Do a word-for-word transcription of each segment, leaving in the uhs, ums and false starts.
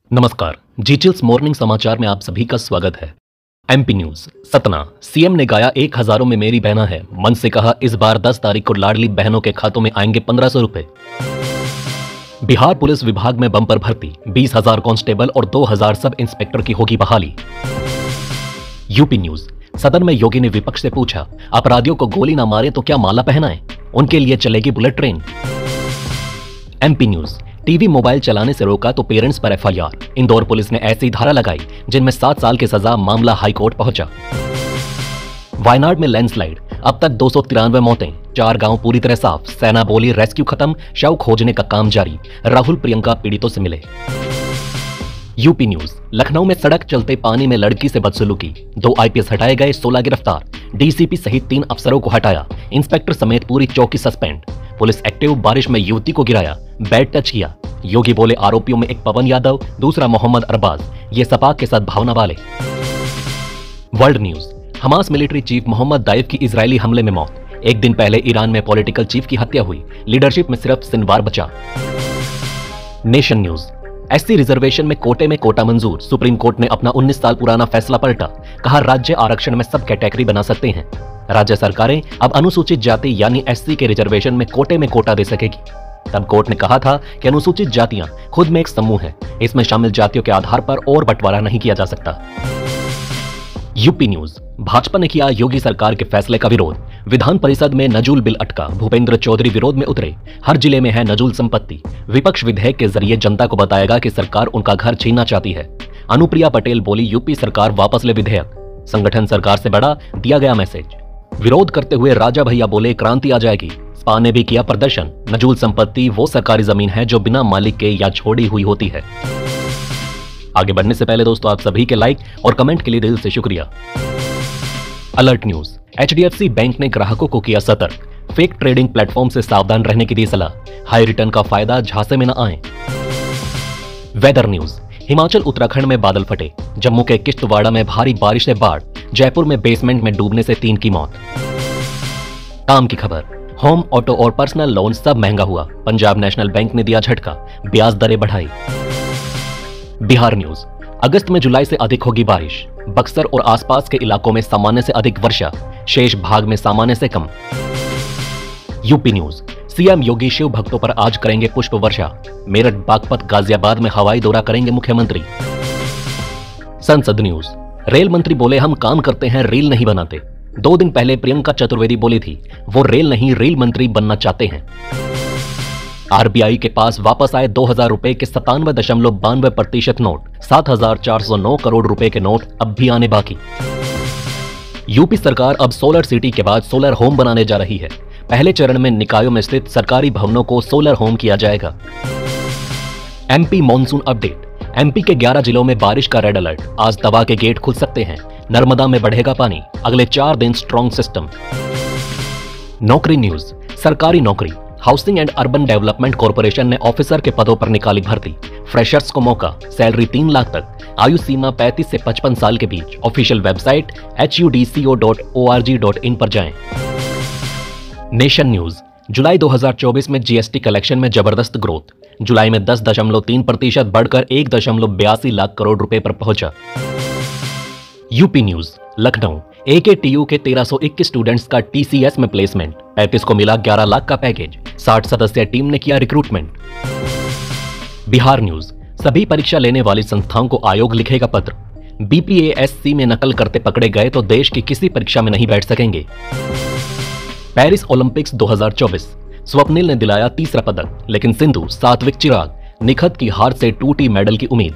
नमस्कार, जीचिल्स मॉर्निंग समाचार में आप सभी का स्वागत है। MP news. सतना सीएम ने गाया एक हजारों में मेरी बहना है, मन से कहा इस बार दस तारीख को लाडली बहनों के खातों में आएंगे पंद्रह सौ रुपए। बिहार पुलिस विभाग में बम्पर भर्ती, बीस हजार कांस्टेबल और दो हजार सब इंस्पेक्टर की होगी बहाली। UP news. सदन में योगी ने विपक्ष से पूछा, अपराधियों को गोली ना मारे तो क्या माला पहनाएं? उनके लिए चलेगी bullet train. MP news. TV mobile चलाने से रोका तो पेरेंट्स पर एफआईआर, इंदौर पुलिस ने ऐसी धारा लगाई जिनमें सात साल की सजा, मामला हाईकोर्ट पहुंचा। वायनाड में लैंडस्लाइड, अब तक दो सौ तिरानवे मौतें, चार गांव पूरी तरह साफ, सेना बोली रेस्क्यू खत्म, शव खोजने का काम जारी, राहुल प्रियंका पीड़ितों से मिले। UP news. लखनऊ में सड़क चलते पानी में लड़की से बदसलूकी, दो आईपीएस हटाए गए, सोलह गिरफ्तार, डीसीपी सहित तीन अफसरों को हटाया, इंस्पेक्टर समेत पूरी चौकी सस्पेंड। पुलिस एक्टिव, बारिश में युवती को गिराया, बैड टच किया। योगी बोले आरोपियों में एक पवन यादव, दूसरा मोहम्मद अरबाज, ये सपा के सद्भावना वाले। World news. Hamas military chief Mohammed Deif की इजरायली हमले में मौत, एक दिन पहले ईरान में पॉलिटिकल चीफ की हत्या हुई, लीडरशिप में सिर्फ सिनवार बचा। Nation news. एससी रिजर्वेशन में कोटे में कोटा मंजूर, सुप्रीम कोर्ट ने अपना उन्नीस साल पुराना फैसला पलटा, कहा राज्य आरक्षण में सब कैटेगरी बना सकते हैं। राज्य सरकारें अब अनुसूचित जाति यानी एससी के रिजर्वेशन में कोटे में कोटा दे सकेगी। तब कोर्ट ने कहा था कि अनुसूचित जातियां खुद में एक समूह है, इसमें शामिल जातियों के आधार पर और बंटवारा नहीं किया जा सकता। UP news. भाजपा ने किया योगी सरकार के फैसले का विरोध, विधान परिषद में नजूल बिल अटका, भूपेंद्र चौधरी विरोध में उतरे, हर जिले में है नजूल संपत्ति, विपक्ष विधेयक के जरिए जनता को बताएगा कि सरकार उनका घर छीनना चाहती है। अनुप्रिया पटेल बोली यूपी सरकार वापस ले विधेयक, संगठन सरकार से बड़ा, दिया गया मैसेज। विरोध करते हुए राजा भैया बोले क्रांति आ जाएगी, स्पा ने भी किया प्रदर्शन, नजूल संपत्ति वो सरकारी जमीन है जो बिना मालिक के या छोड़ी हुई होती है। आगे बढ़ने से पहले दोस्तों आप सभी के लाइक और कमेंट के लिए दिल से शुक्रिया। Alert news. एचडीएफसी बैंक ने ग्राहकों को किया सतर्क, फेक ट्रेडिंग प्लेटफॉर्म से सावधान रहने की दी सलाह, हाई रिटर्न का फायदा झांसे में न आए। Weather news. हिमाचल उत्तराखंड में बादल फटे, जम्मू के किश्तवाड़ा में भारी बारिश से बाढ़, जयपुर में बेसमेंट में डूबने से तीन की मौत। काम की खबर। होम, ऑटो और पर्सनल लोन सब महंगा हुआ, पंजाब नेशनल बैंक ने दिया झटका, ब्याज दरें बढ़ाई। बिहार न्यूज। अगस्त में जुलाई से अधिक होगी बारिश, बक्सर और आसपास के इलाकों में सामान्य से अधिक वर्षा, शेष भाग में सामान्य से कम। UP news. CM Yogi Shiv भक्तों पर आज करेंगे पुष्प वर्षा, मेरठ, बागपत, गाजियाबाद में हवाई दौरा करेंगे मुख्यमंत्री। संसद न्यूज। रेल मंत्री बोले हम काम करते हैं, रील नहीं बनाते। दो दिन पहले प्रियंका चतुर्वेदी बोली थी वो रेल नहीं रील मंत्री बनना चाहते हैं। आरबीआई के पास वापस आए दो हजार रुपए के सतानवे दशमलव बानवे प्रतिशत नोट, सात हजार चार सौ नौ करोड़ रुपए के नोट अब भी आने बाकी। यूपी सरकार अब सोलर सिटी के बाद सोलर होम बनाने जा रही है, पहले चरण में निकायों में स्थित सरकारी भवनों को सोलर होम किया जाएगा। MP monsoon update. एमपी के ग्यारह जिलों में बारिश का रेड अलर्ट, आज तवा के गेट खुल सकते हैं, नर्मदा में बढ़ेगा पानी, अगले चार दिन स्ट्रॉन्ग सिस्टम। नौकरी न्यूज। सरकारी नौकरी। Housing and urban development corporation ने ऑफिसर के पदों पर निकाली भर्ती, फ्रेशर्स को मौका, सैलरी तीन लाख तक, आयु सीमा पैंतीस से पचपन साल के बीच। Official website H U D C O dot O R G dot in पर जाएं। Nation news. जुलाई दो हजार चौबीस में जीएसटी कलेक्शन में जबरदस्त ग्रोथ, जुलाई में दस दशमलव तीन प्रतिशत बढ़कर एक दशमलव बयासी लाख करोड़ रुपए पर पहुंचा। UP news. लखनऊ। एकेटीयू के तेरह सौ इक्कीस स्टूडेंट्स का टीसीएस में प्लेसमेंट, पैंतीस को मिला ग्यारह लाख का पैकेज, साठ सदस्यीय टीम ने किया रिक्रूटमेंट। बिहार न्यूज। सभी परीक्षा लेने वाली संस्थाओं को आयोग लिखेगा पत्र, बीपीएससी में नकल करते पकड़े गए तो देश की किसी परीक्षा में नहीं बैठ सकेंगे। पेरिस ओलंपिक्स दो हजार चौबीस। स्वप्निल ने दिलाया तीसरा पदक, लेकिन सिंधु, सात्विक चिराग, निखत की हार से टूटी मेडल की उम्मीद।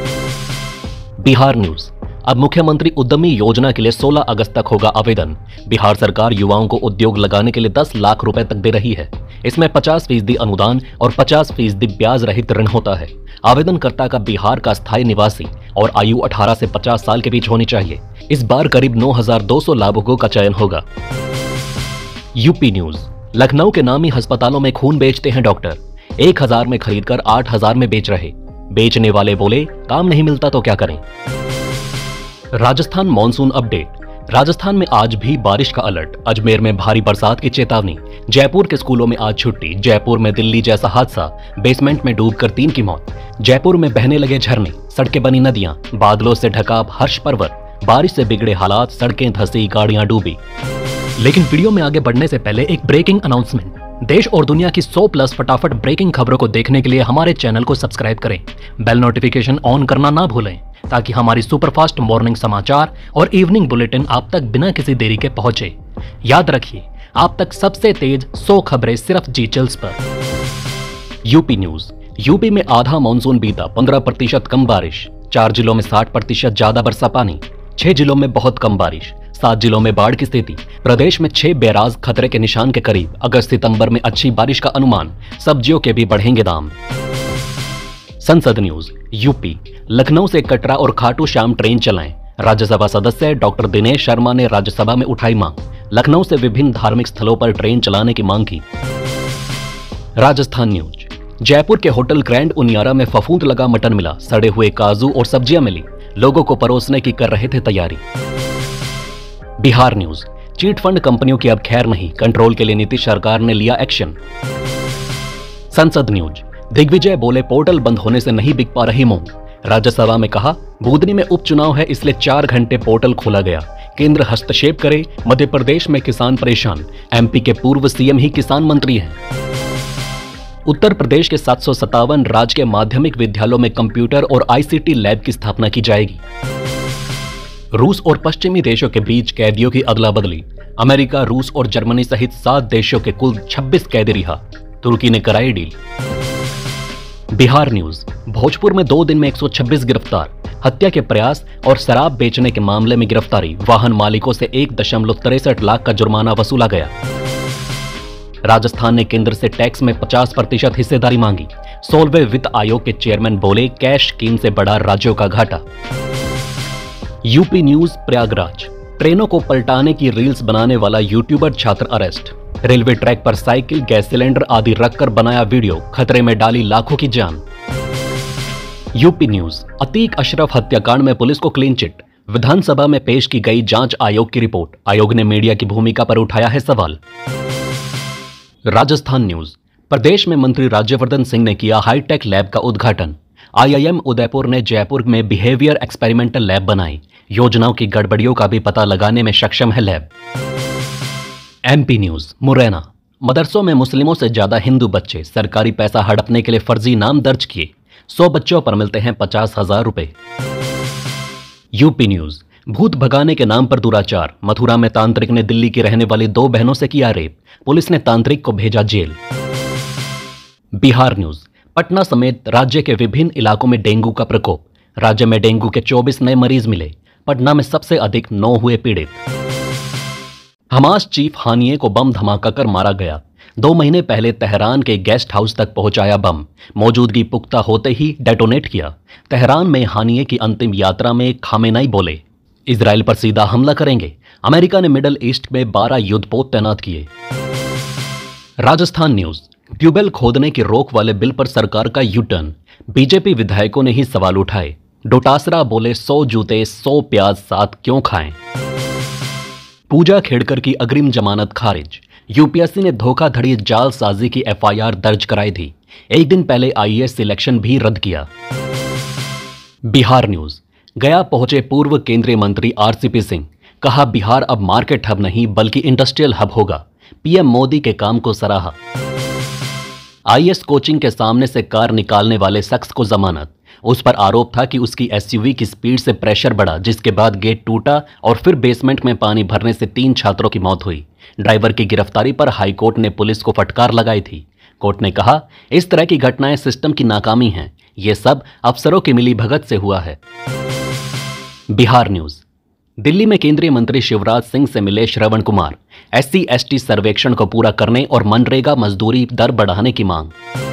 बिहार न्यूज। अब मुख्यमंत्री उद्यमी योजना के लिए सोलह अगस्त तक होगा आवेदन, बिहार सरकार युवाओं को उद्योग लगाने के लिए दस लाख रुपए तक दे रही है, इसमें पचास फीसदी अनुदान और पचास फीसदी ब्याज रहित ऋण होता है। आवेदनकर्ता का बिहार का स्थायी निवासी और आयु अठारह से पचास साल के बीच होनी चाहिए। इस बार करीब नौ हजार दो सौ लाभुकों का चयन होगा। UP news. लखनऊ के नामी अस्पतालों में खून बेचते हैं डॉक्टर, एक हजार में खरीदकर आठ हजार में बेच रहे, बेचने वाले बोले काम नहीं मिलता तो क्या करें। Rajasthan monsoon update. राजस्थान में आज भी बारिश का अलर्ट, अजमेर में भारी बरसात की चेतावनी, जयपुर के स्कूलों में आज छुट्टी। जयपुर में दिल्ली जैसा हादसा, बेसमेंट में डूबकर तीन की मौत। जयपुर में बहने लगे झरने, सड़कें बनी नदियां, बादलों से ढका हर्ष पर्वत, बारिश से बिगड़े हालात, सड़कें धंसी, गाड़ियां डूबी। लेकिन वीडियो में आगे बढ़ने से पहले एक ब्रेकिंग अनाउंसमेंट। देश और दुनिया की सौ प्लस फटाफट ब्रेकिंग खबरों को देखने के लिए हमारे चैनल को सब्सक्राइब करें, बेल नोटिफिकेशन ऑन करना ना भूलें, ताकि हमारी सुपरफास्ट मॉर्निंग समाचार और इवनिंग बुलेटिन आप तक बिना किसी देरी के पहुंचे। याद रखिए, आप तक सबसे तेज सौ खबरें सिर्फ जी चैनल्स पर। UP news. यूपी में आधा मानसून बीता, पंद्रह प्रतिशत कम बारिश। चार जिलों में साठ प्रतिशत ज्यादा बरसा पानी। छह जिलों में बहुत कम बारिश। सात जिलों में बाढ़ की स्थिति। प्रदेश में छह बैराज खतरे के निशान के करीब। अगस्त सितंबर में अच्छी बारिश का अनुमान। सब्जियों के भी बढ़ेंगे दाम। संसद न्यूज। यूपी। लखनऊ से कटरा और खाटू श्याम ट्रेन चलाएं। राज्यसभा सदस्य डॉक्टर दिनेश शर्मा ने राज्यसभा में उठाई मांग। लखनऊ से विभिन्न धार्मिक स्थलों पर ट्रेन चलाने की मांग की। राजस्थान न्यूज। जयपुर के होटल ग्रैंड उनियारा में फफूंद लगा मटन मिला। सड़े हुए काजू और सब्जियां मिली। लोगों को परोसने की कर रहे थे तैयारी। बिहार न्यूज। चीट फंड कंपनियों की अब खैर नहीं, कंट्रोल के लिए नीतीश सरकार ने लिया एक्शन। संसद न्यूज। दिग्विजय बोले पोर्टल बंद होने से नहीं बिक पा रही मूंग। राज्यसभा में कहा, बूंदनी में उपचुनाव है इसलिए चार घंटे पोर्टल खोला गया। केंद्र हस्तक्षेप करे, मध्य प्रदेश में किसान परेशान। एमपी के पूर्व सीएम ही किसान मंत्री हैं। उत्तर प्रदेश के सात सौ सत्तावन राजकीय माध्यमिक विद्यालयों में कंप्यूटर और आईसीटी लैब की स्थापना की जाएगी। रूस और पश्चिमी देशों के बीच कैदियों की अदला बदली। अमेरिका, रूस और जर्मनी सहित सात देशों के कुल छब्बीस कैदी रिहा। तुर्की ने कराई डील। बिहार न्यूज। भोजपुर में दो दिन में एक सौ छब्बीस गिरफ्तार। हत्या के प्रयास और शराब बेचने के मामले में गिरफ्तारी। वाहन मालिकों से एक दशमलव तिरसठ लाख का जुर्माना वसूला गया। राजस्थान ने केंद्र से टैक्स में पचास प्रतिशत हिस्सेदारी मांगी। सोलहवें वित्त आयोग के चेयरमैन बोले, कैश स्कीम से बड़ा राज्यों का घाटा। UP news. प्रयागराज। ट्रेनों को पलटाने की रील्स बनाने वाला यूट्यूबर छात्र अरेस्ट। रेलवे ट्रैक पर साइकिल, गैस सिलेंडर आदि रखकर बनाया वीडियो, खतरे में डाली लाखों की जान। UP news. अतीक अशरफ हत्याकांड में पुलिस को क्लीन चिट। विधानसभा में पेश की गई जांच आयोग की रिपोर्ट। आयोग ने मीडिया की भूमिका पर उठाया है सवाल। राजस्थान न्यूज। प्रदेश में मंत्री राज्यवर्धन सिंह ने किया हाईटेक लैब का उद्घाटन। आईआईएम उदयपुर ने जयपुर में बिहेवियर एक्सपेरिमेंटल लैब बनाई। योजनाओं की गड़बड़ियों का भी पता लगाने में सक्षम है लैब। MP news. मुरैना। मदरसों में मुस्लिमों से ज्यादा हिंदू बच्चे, सरकारी पैसा हड़पने के लिए फर्जी नाम दर्ज किए। सौ बच्चों पर मिलते हैं पचास हजार रुपए। UP news. भूत भगाने के नाम पर दुराचार। मथुरा में तांत्रिक ने दिल्ली की रहने वाली दो बहनों से किया रेप। पुलिस ने तांत्रिक को भेजा जेल। बिहार न्यूज। पटना समेत राज्य के विभिन्न इलाकों में डेंगू का प्रकोप। राज्य में डेंगू के चौबीस नए मरीज मिले। पटना में सबसे अधिक नौ हुए पीड़ित। हमास चीफ हानिये को बम धमाका कर मारा गया। दो महीने पहले तेहरान के गेस्ट हाउस तक पहुंचाया बम। मौजूदगी पुख्ता होते ही डेटोनेट किया। तेहरान में हानिये की अंतिम यात्रा में खामेनेई बोले, इजराइल पर सीधा हमला करेंगे। अमेरिका ने मिडल ईस्ट में बारह युद्धपोत तैनात किए। राजस्थान न्यूज। ट्यूबवेल खोदने की रोक वाले बिल पर सरकार का यू टर्न। बीजेपी विधायकों ने ही सवाल उठाए। डोटासरा बोले, सौ जूते सौ प्याज साथ क्यों खाएं। पूजा खेड़कर की अग्रिम जमानत खारिज। यूपीएससी ने धोखाधड़ी जालसाजी की एफआईआर दर्ज कराई थी। एक दिन पहले आईएएस सिलेक्शन भी रद्द किया। बिहार न्यूज। गया पहुंचे पूर्व केंद्रीय मंत्री आरसीपी सिंह। कहा, बिहार अब मार्केट हब नहीं बल्कि इंडस्ट्रियल हब होगा। पीएम मोदी के काम को सराहा। आईएएस कोचिंग के सामने से कार निकालने वाले शख्स को जमानत। उस पर आरोप था कि उसकी एसयूवी की स्पीड से प्रेशर बढ़ा, जिसके बाद गेट टूटा और फिर बेसमेंट में पानी भरने से तीन छात्रों की मौत हुई। ड्राइवर की गिरफ्तारी पर हाईकोर्ट ने पुलिस को फटकार लगाई थी। कोर्ट ने कहा, इस तरह की घटनाएं सिस्टम की नाकामी हैं। ये सब अफसरों की मिलीभगत से हुआ है। बिहार न्यूज। दिल्ली में केंद्रीय मंत्री शिवराज सिंह से मिले श्रवण कुमार। एससी एसटी सर्वेक्षण को पूरा करने और मनरेगा मजदूरी दर बढ़ाने की मांग।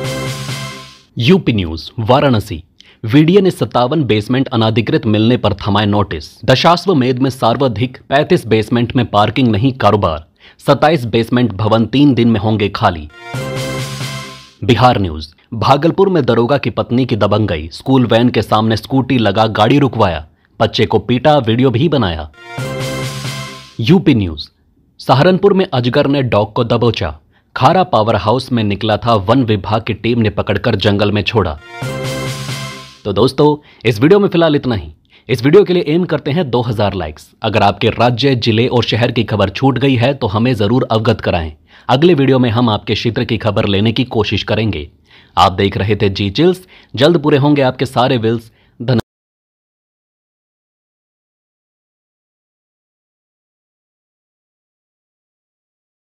UP news. वाराणसी। वीडीए ने सत्तावन बेसमेंट अनाधिकृत मिलने पर थमाए नोटिस। दशाश्वमेध में सर्वाधिक पैंतीस बेसमेंट में पार्किंग नहीं कारोबार। सत्ताईस बेसमेंट भवन तीन दिन में होंगे खाली। बिहार न्यूज। भागलपुर में दरोगा की पत्नी की दबंगई। स्कूल वैन के सामने स्कूटी लगा गाड़ी रुकवाया। बच्चे को पीटा, वीडियो भी बनाया। UP news. सहारनपुर में अजगर ने डॉग को दबोचा। खारा पावर हाउस में निकला था, वन विभाग की टीम ने पकड़कर जंगल में छोड़ा। तो दोस्तों, इस वीडियो में फिलहाल इतना ही। इस वीडियो के लिए एम करते हैं दो हज़ार लाइक्स। अगर आपके राज्य, जिले और शहर की खबर छूट गई है तो हमें जरूर अवगत कराएं। अगले वीडियो में हम आपके क्षेत्र की खबर लेने की कोशिश करेंगे। आप देख रहे थे जी चिल्स। जल्द पूरे होंगे आपके सारे विल्स।